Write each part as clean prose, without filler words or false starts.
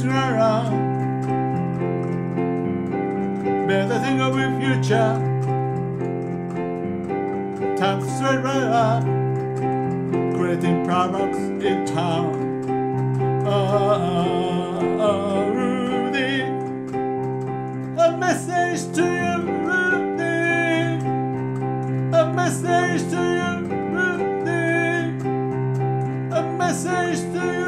messing around. Better think of your future. Time to straight right up. Creating products in town. Rudy, a message to you, Rudy. A message to you, Rudy. A message to you.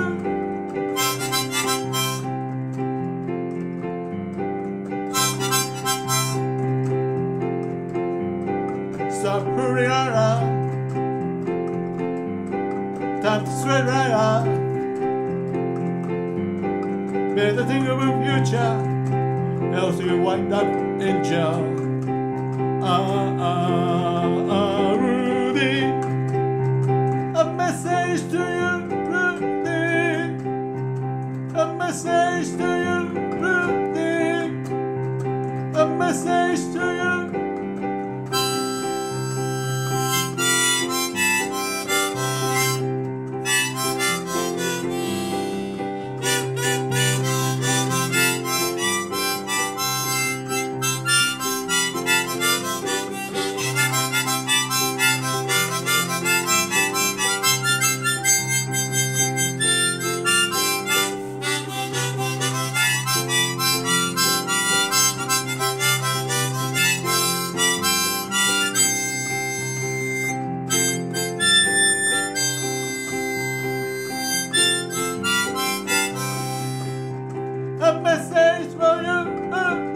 Stop hurrying around. Time to straight right up. Better think of your future, else you wind up in jail. Rudy, a message to you, Rudy. A message to you, Rudy. A message to you. A message for you.